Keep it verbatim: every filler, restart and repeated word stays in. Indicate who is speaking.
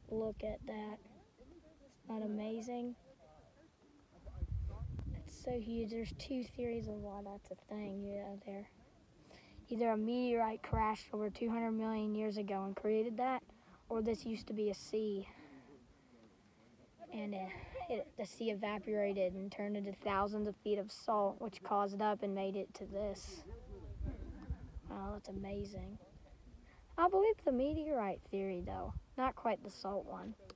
Speaker 1: Look at that. It's not amazing. It's so huge. There's two theories of why that's a thing, you know, there. Either a meteorite crashed over two hundred million years ago and created that, or this used to be a sea. And it, it, the sea evaporated and turned into thousands of feet of salt, which caused it up and made it to this. Oh, that's amazing. I believe the meteorite theory, though, not quite the salt one.